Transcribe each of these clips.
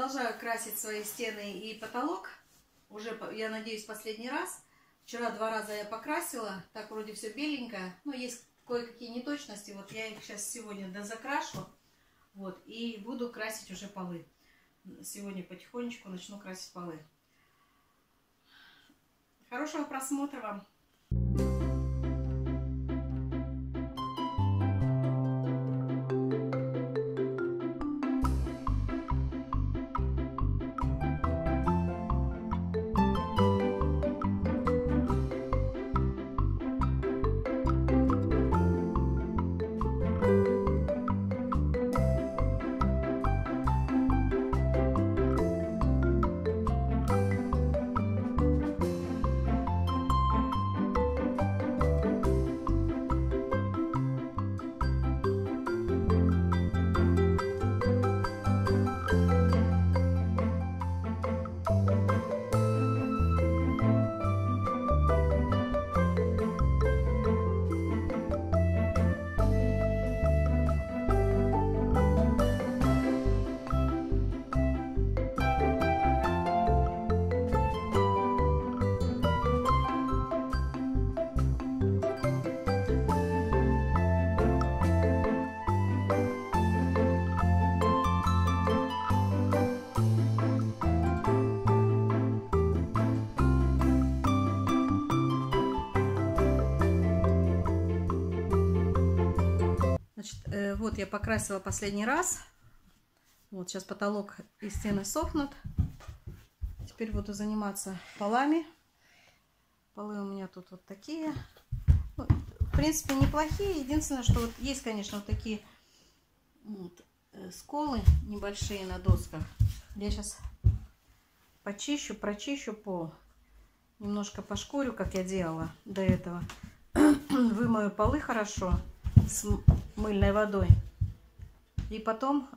Продолжаю красить свои стены и потолок. Уже, я надеюсь, последний раз. Вчера 2 раза я покрасила. Так вроде все беленькое. Но есть кое-какие неточности. Вот я их сейчас сегодня дозакрашу. Вот. И буду красить уже полы. Сегодня потихонечку начну красить полы. Хорошего просмотра вам. Значит, вот я покрасила последний раз. Вот сейчас потолок и стены сохнут. Теперь буду заниматься полами. Полы у меня тут вот такие. Ну, в принципе, неплохие. Единственное, что вот есть, конечно, вот такие вот сколы небольшие на досках. Я сейчас почищу, прочищу пол. Немножко пошкурю, как я делала до этого. Вымою полы хорошо с мыльной водой. И потом,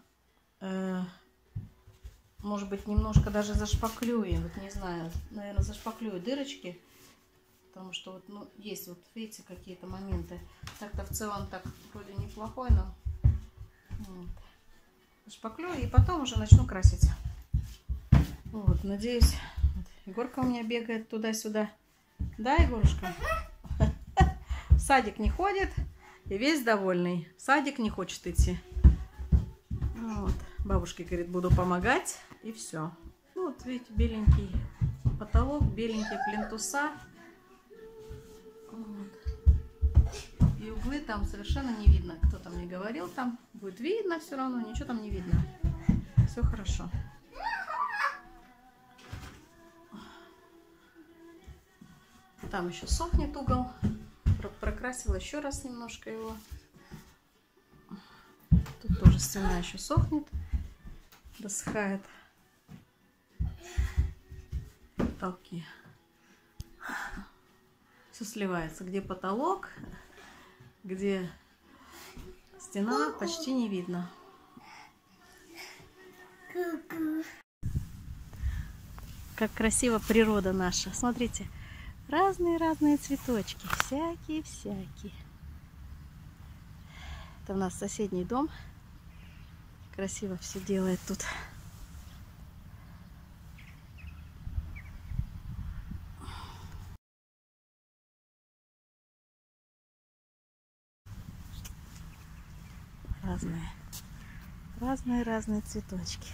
может быть, немножко даже зашпаклюю. Вот не знаю, наверное, зашпаклюю дырочки. Потому что вот, ну, есть вот, видите, какие-то моменты. Так-то в целом так вроде неплохой, но вот. Зашпаклюю и потом уже начну красить. Вот, надеюсь. Вот. Егорка у меня бегает туда-сюда. Да, Егорушка? В садик не ходит. И весь довольный. В садик не хочет идти. Вот. Бабушке говорит, буду помогать. И все. Ну, вот видите, беленький потолок, беленькие плинтуса. Вот. И углы там совершенно не видно. Кто-то мне говорил, там будет видно все равно. Ничего там не видно. Все хорошо. Там еще сохнет угол. Прокрасила еще раз немножко его. Тут тоже стена еще сохнет, досыхает. Потолки. Все сливается. Где потолок, где стена, почти не видно. Как красиво природа наша. Смотрите. Разные-разные цветочки. Всякие-всякие. Это у нас соседний дом. Красиво все делает тут. Разные цветочки.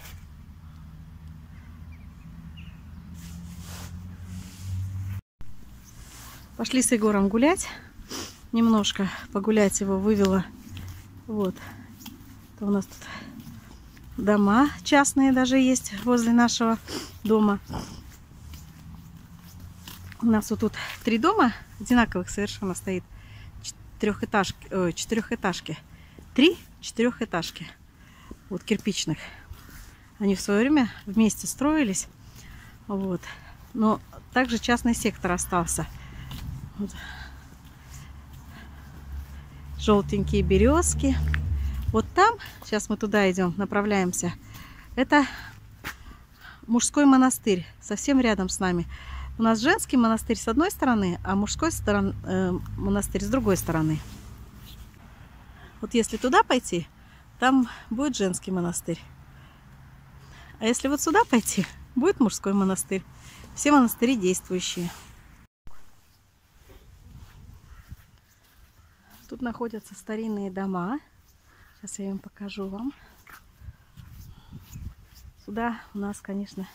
Пошли с Егором гулять. Немножко погулять его вывела. Вот. Это у нас тут дома частные даже есть возле нашего дома. У нас вот тут 3 дома одинаковых совершенно стоит. 4-этажки. 3 4-этажки. Вот кирпичных. Они в свое время вместе строились. Вот. Но также частный сектор остался. Вот. Желтенькие березки. Вот там, сейчас мы туда идем, направляемся. Это мужской монастырь, совсем рядом с нами. У нас женский монастырь с одной стороны, а мужской монастырь с другой стороны. Вот если туда пойти, там будет женский монастырь. А если вот сюда пойти, будет мужской монастырь. Все монастыри действующие. Тут находятся старинные дома. Сейчас я им покажу вам. Сюда у нас, конечно,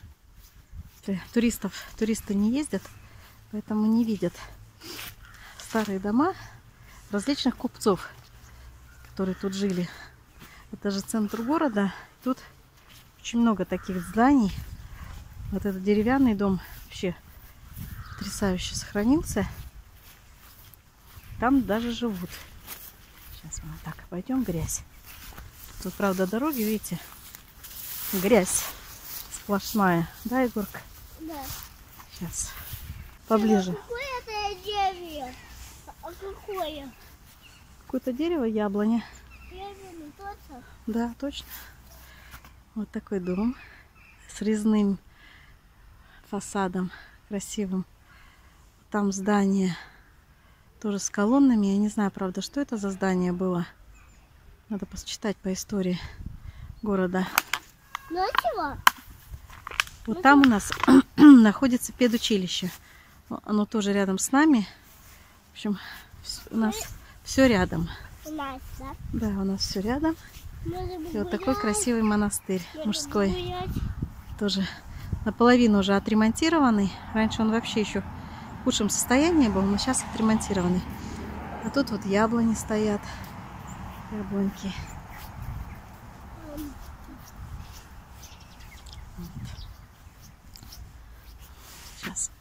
туристы не ездят, поэтому не видят старые дома различных купцов, которые тут жили. Это же центр города. Тут очень много таких зданий. Вот этот деревянный дом вообще потрясающе сохранился. Там даже живут. Сейчас мы так пойдем, грязь. Тут, правда, дороги, видите, грязь сплошная. Да, Егорка? Да. Сейчас поближе. Какое это дерево? А какое? Какое-то дерево, яблоня. Яблоня, точно? Да, точно. Вот такой дом с резным фасадом красивым. Там здание тоже с колоннами. Я не знаю, правда, что это за здание было. Надо почитать по истории города. Ну чего? Вот там у нас находится педучилище. Оно тоже рядом с нами. В общем, у нас все рядом. У нас, да? Да, у нас все рядом. И вот такой красивый монастырь мужской. Тоже наполовину уже отремонтированный. Раньше он вообще еще в худшем состоянии был, но сейчас отремонтированный. А тут вот яблони стоят. Яблоньки. Вот. Сейчас.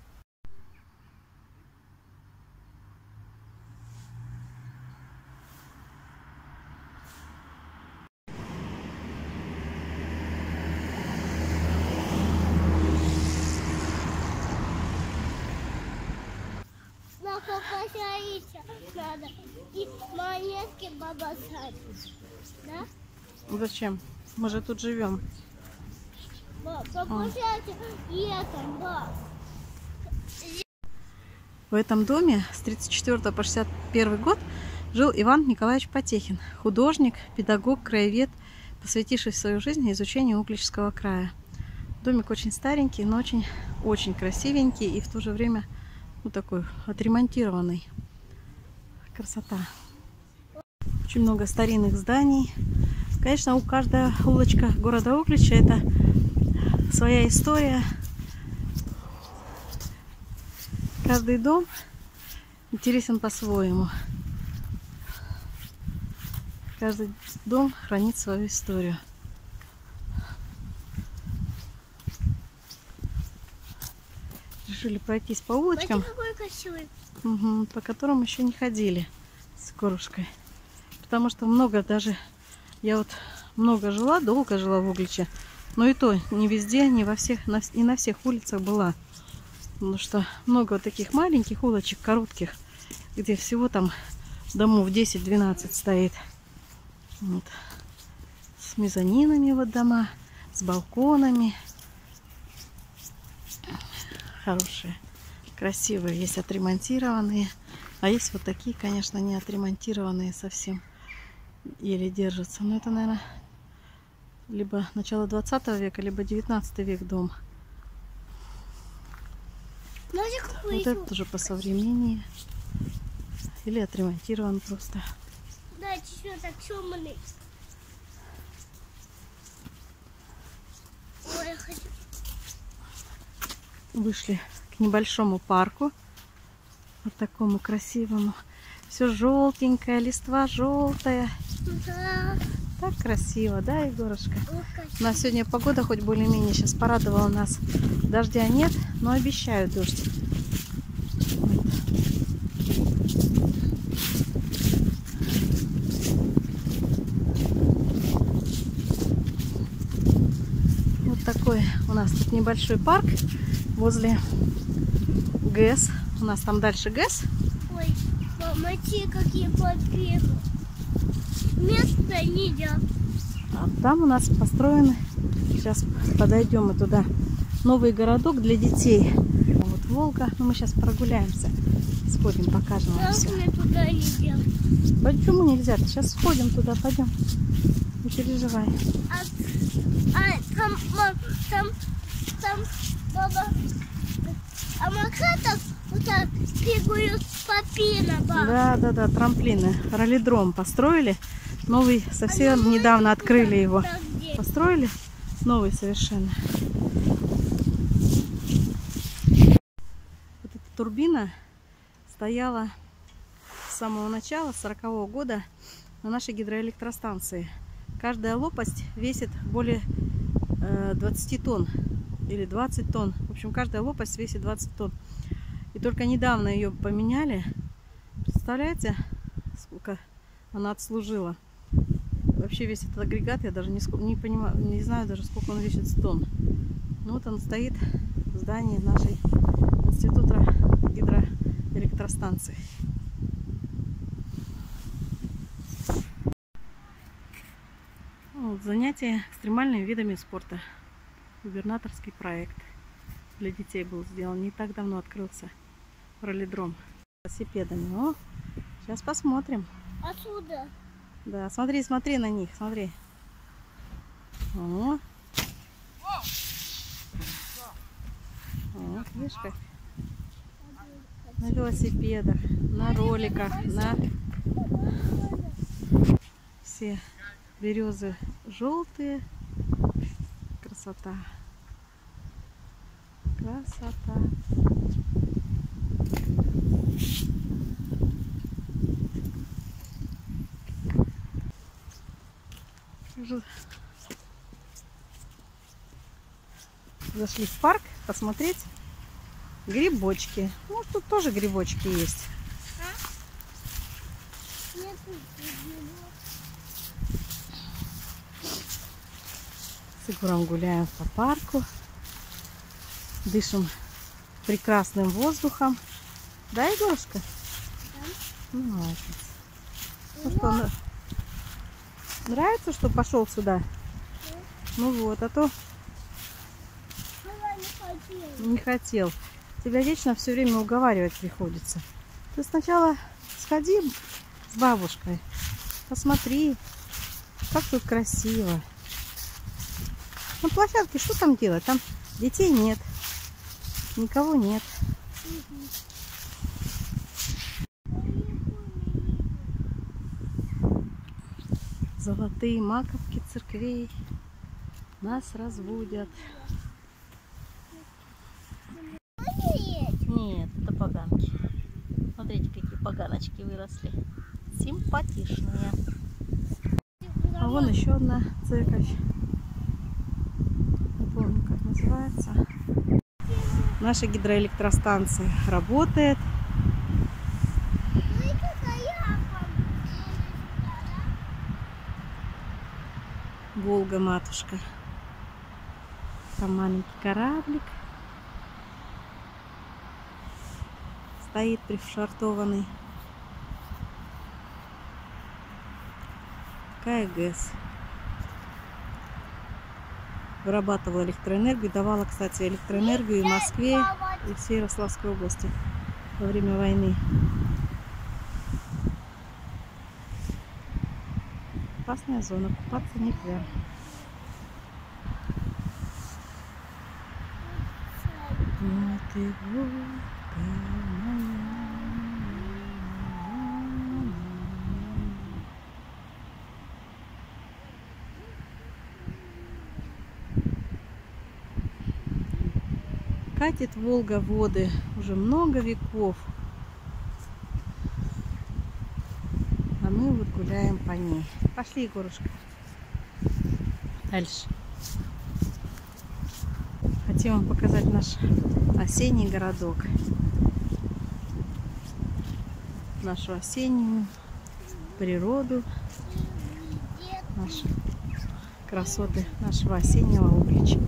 На покосяиться надо. И монетки побросать. Да? Зачем? Мы же тут живем. Покушайте и это, да. В этом доме с 1934 по 1961 год жил Иван Николаевич Потехин, художник, педагог, краевед, посвятивший свою жизнь изучению Угличского края. Домик очень старенький, но очень красивенький и в то же время такой отремонтированный. Красота. Очень много старинных зданий. Конечно, у каждой улочка города Углича это своя история. Каждый дом интересен по-своему. Каждый дом хранит свою историю. Решили пройтись по улочкам, какой красивый. по которым еще не ходили с Корушкой. Потому что много даже... Я вот много жила, долго жила в Угличе. Но и то не везде, не во всех, не на всех улицах была. Потому что много вот таких маленьких улочек, коротких, где всего там домов 10-12 стоит. Вот. С мезонинами вот дома, с балконами. Хорошие, красивые. Есть отремонтированные. А есть вот такие, конечно, не отремонтированные совсем. Еле держатся. Но это, наверное, либо начало 20 века, либо 19 век дом. Вот этот уже по современнее. Или отремонтирован просто. Да, еще так темный. Ой, я хочу. Вышли к небольшому парку. Вот такому красивому. Все желтенькое, листва желтая. Да. Так красиво, да, Егорушка? Ой, У нас сегодня погода хоть более-менее сейчас порадовала нас. Дождя нет, но обещают дождь. Вот такой у нас тут небольшой парк возле ГЭС. У нас там дальше ГЭС. ой, смотри, какие подписки. Место не идет. А там у нас построен, сейчас подойдем мы туда, новый городок для детей. Вот Волга. Ну, мы сейчас прогуляемся. Сходим, покажем вам все. Как мне туда не идет? Почему нельзя? Сейчас сходим туда, пойдем. Не переживай. Там, баба, а макатов вот так бегают по пинам. Да, трамплины. Раллидром построили. Новый, совсем недавно открыли его. Построили? Новый совершенно. Вот эта турбина стояла с самого начала, с 40-го года, на нашей гидроэлектростанции. Каждая лопасть весит более 20 тонн или 20 тонн. В общем, каждая лопасть весит 20 тонн. И только недавно ее поменяли. Представляете, сколько она отслужила? Вообще весь этот агрегат, я даже не понимаю, не знаю даже, сколько он весит тонн. Ну вот он стоит в здании нашей института гидроэлектростанции. Вот, занятия экстремальными видами спорта. Губернаторский проект для детей был сделан. Не так давно открылся раллидром с велосипедами. О, сейчас посмотрим. Отсюда. Да, смотри, смотри на них, смотри. О. Вот, видишь как? На велосипедах, на роликах, на все березы желтые. Красота. Красота. Зашли в парк посмотреть грибочки. Ну, тут тоже грибочки есть. С Егором гуляем по парку. Дышим прекрасным воздухом. Да, Егорушка? Да. Молодец. Ну что, нравится, что пошел сюда? Да. Ну вот, а то не хотел. Тебя вечно все время уговаривать приходится. Ты сначала сходи с бабушкой, посмотри, как тут красиво. На площадке что там делать? Там детей нет, никого нет. Золотые маковки церквей нас разбудят. Нет, это поганки. Смотрите, какие поганочки выросли. Симпатичные. А вон еще одна церковь. Не помню, как называется. Наша гидроэлектростанция работает. Волга, матушка. Там маленький кораблик. Стоит пришвартованный. Такая ГЭС. Вырабатывала электроэнергию. Давала, кстати, электроэнергию и Москве, и всей Ярославской области во время войны. Опасная зона. Купаться нельзя. Вот и катит Волга воды уже много веков. А мы вот гуляем по ней. Пошли, Егорушка. Дальше. Хотим вам показать наш осенний городок. Нашу осеннюю природу. Наши красоты нашего осеннего обличья.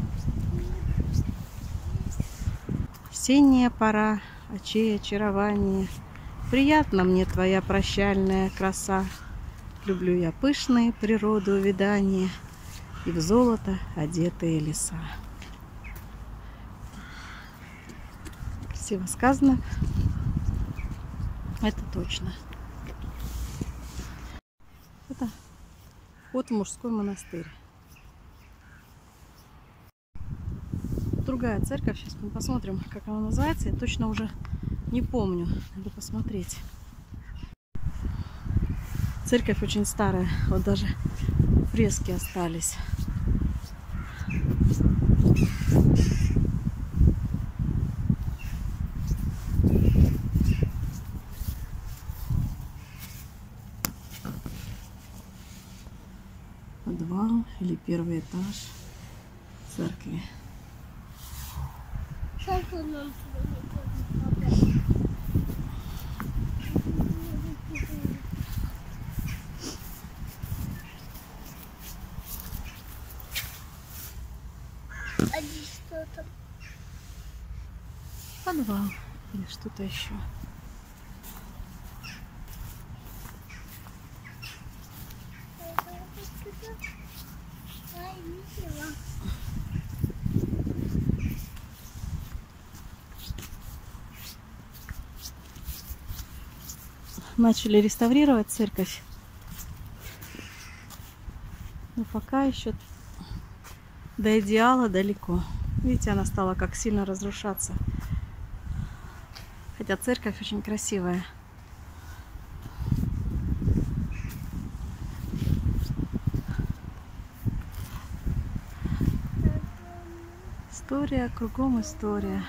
Осенняя пора, очей очарование. Приятно мне твоя прощальная краса. Люблю я пышные природы увядания и в золото одетые леса. Красиво сказано. Это точно. Это Вот мужской монастырь. Другая церковь. Сейчас мы посмотрим, как она называется. Я точно уже не помню. Надо посмотреть. Церковь очень старая. Вот даже фрески остались. Подвал или первый этаж церкви. А здесь что там? Подвал или что-то еще. Начали реставрировать церковь, но пока еще до идеала далеко. Видите, она стала как сильно разрушаться. Хотя церковь очень красивая. История, кругом история.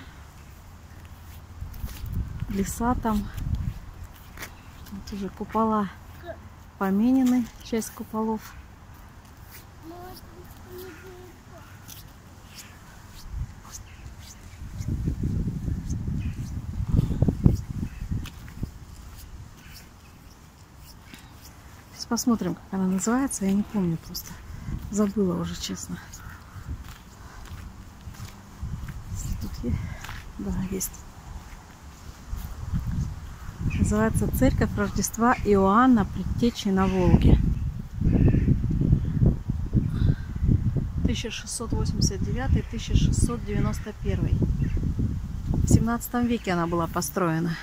Леса там. Вот уже купола поменены, часть куполов. Сейчас посмотрим, как она называется. Я не помню просто. Забыла уже, честно. Тут есть? Да, есть. Называется Церковь Рождества Иоанна Предтечи на Волге. 1689-1691. В 17 веке она была построена.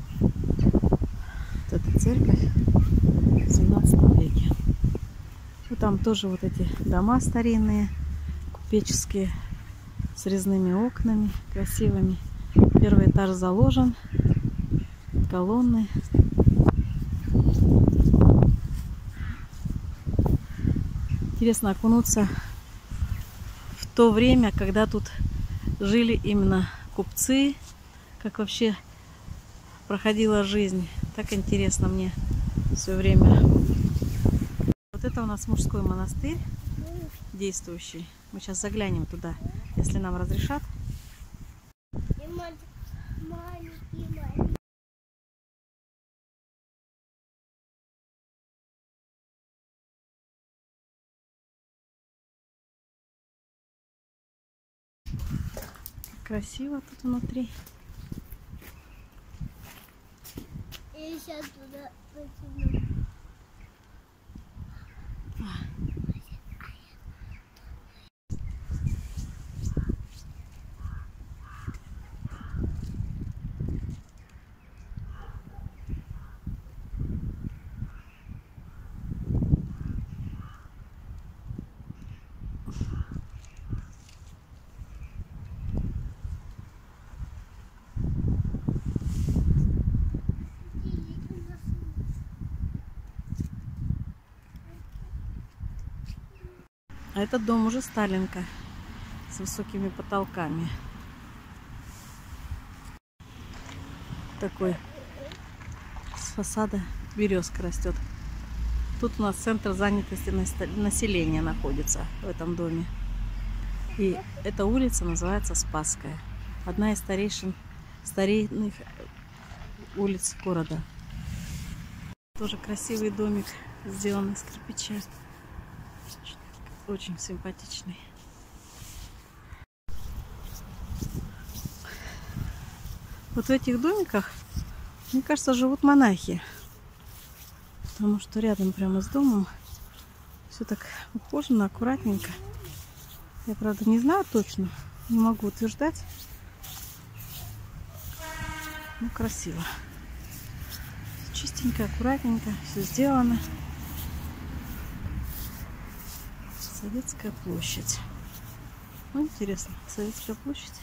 Вот эта церковь в 17 веке. Ну, там тоже вот эти дома старинные, купеческие, с резными окнами, красивыми. Первый этаж заложен. Колонны. Интересно окунуться в то время, когда тут жили именно купцы, как вообще проходила жизнь. Так интересно мне все время. Вот это у нас мужской монастырь действующий. Мы сейчас заглянем туда, если нам разрешат. Красиво тут внутри. И сейчас туда потяну. А этот дом уже Сталинка с высокими потолками. Такой с фасада березка растет. Тут у нас центр занятости населения находится в этом доме. И эта улица называется Спасская. Одна из старинных улиц города. Тоже красивый домик, сделан из кирпича. Очень симпатичный. Вот в этих домиках, мне кажется, живут монахи. Потому что рядом прямо с домом все так ухожено, аккуратненько. Я, правда, не знаю точно, не могу утверждать. Ну, красиво. Чистенько, аккуратненько, все сделано. Советская площадь. Ну, интересно, Советская площадь.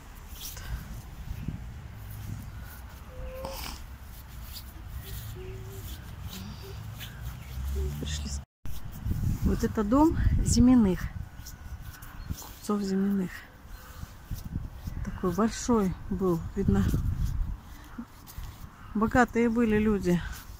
Пришли. Вот это дом Зиминых. Купцов Зиминых. Такой большой был, видно. Богатые были люди.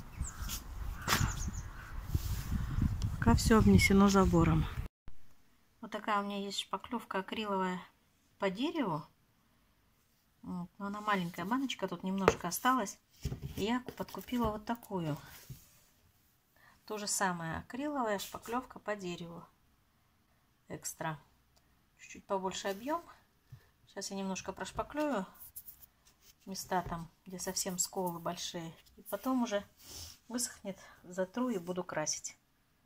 Пока все обнесено забором. Вот такая у меня есть шпаклевка акриловая по дереву. Вот. Но она маленькая баночка, тут немножко осталось. И я подкупила вот такую. То же самое, акриловая шпаклевка по дереву. Экстра. Чуть-чуть побольше объем. Сейчас я немножко прошпаклюю места там, где совсем сколы большие. И потом уже высохнет, затру и буду красить.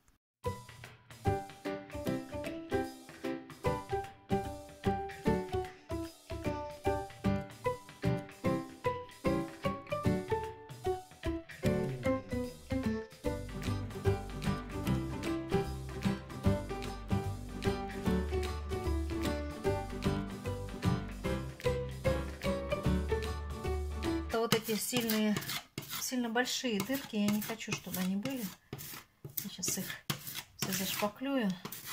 Вот эти сильно большие дырки, я не хочу, чтобы они были. Я сейчас их все зашпаклюю.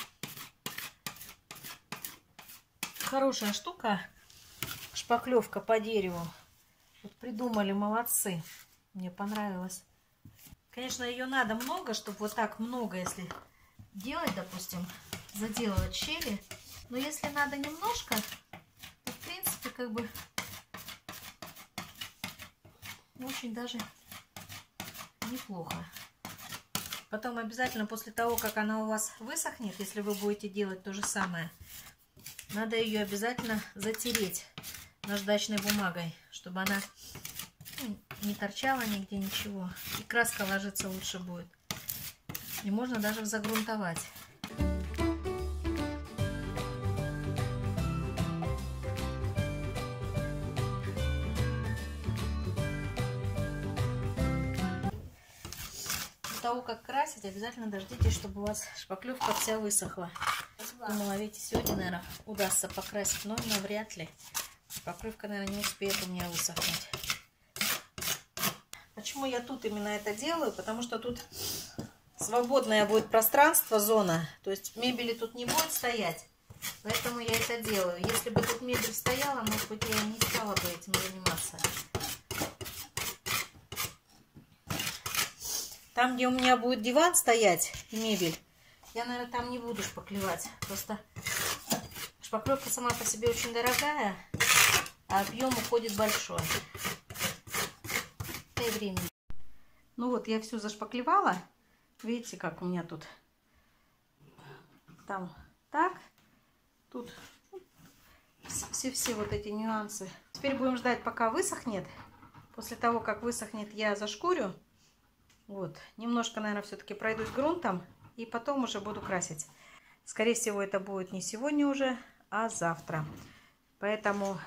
Хорошая штука, шпаклевка по дереву. Вот придумали, молодцы. Мне понравилось. Конечно, ее надо много, чтобы вот так много, если делать, допустим, заделывать щели. Но если надо немножко, то в принципе как бы очень даже неплохо. Потом обязательно после того, как она у вас высохнет, если вы будете делать то же самое, надо ее обязательно затереть наждачной бумагой, чтобы она не торчала нигде, ничего. И краска ложиться лучше будет. И можно даже загрунтовать. До того, как красить, обязательно дождитесь, чтобы у вас шпаклевка вся высохла. Думала, видите, сегодня, наверное, удастся покрасить, но навряд ли. Шпаклевка, наверное, не успеет у меня высохнуть. Почему я тут именно это делаю? Потому что тут свободное будет пространство, зона. То есть мебели тут не будет стоять. Поэтому я это делаю. Если бы тут мебель стояла, может быть, я не стала бы этим заниматься. Там, где у меня будет диван стоять и мебель, я, наверное, там не буду шпаклевать. Просто шпаклевка сама по себе очень дорогая, а объем уходит большой. И времени. Ну вот, я все зашпаклевала. Видите, как у меня тут. Там так. Тут все вот эти нюансы. Теперь будем ждать, пока высохнет. После того, как высохнет, я зашкурю. Вот, немножко, наверное, все-таки пройдусь грунтом и потом уже буду красить. Скорее всего, это будет не сегодня уже, а завтра. Поэтому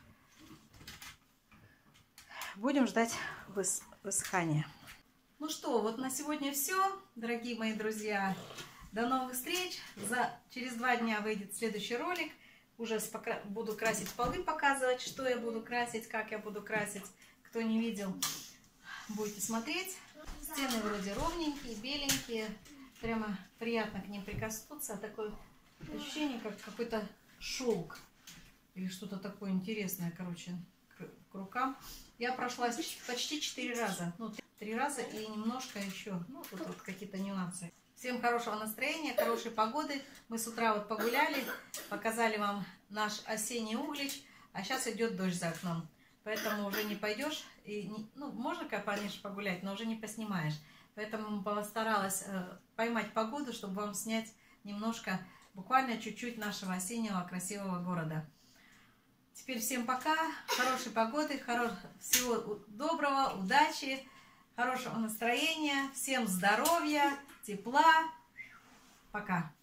будем ждать высыхания. Ну что, вот на сегодня все, дорогие мои друзья. До новых встреч. Через 2 дня выйдет следующий ролик. Уже буду красить полы, показывать, что я буду красить, как я буду красить. Кто не видел, будете смотреть. Стены вроде ровненькие, беленькие. Прямо приятно к ним прикоснуться. Такое ощущение, как какой-то шелк. Или что-то такое интересное, короче, к рукам. Я прошлась почти 4 раза. Ну, 3 раза и немножко еще. Ну, тут вот какие-то нюансы. Всем хорошего настроения, хорошей погоды. Мы с утра вот погуляли, показали вам наш осенний Углич. А сейчас идет дождь за окном. Поэтому уже не пойдешь, и ну, можно, конечно, погулять, но уже не поснимаешь. Поэтому постаралась поймать погоду, чтобы вам снять немножко, буквально чуть-чуть нашего осеннего красивого города. Теперь всем пока, хорошей погоды, всего доброго, удачи, хорошего настроения, всем здоровья, тепла. Пока.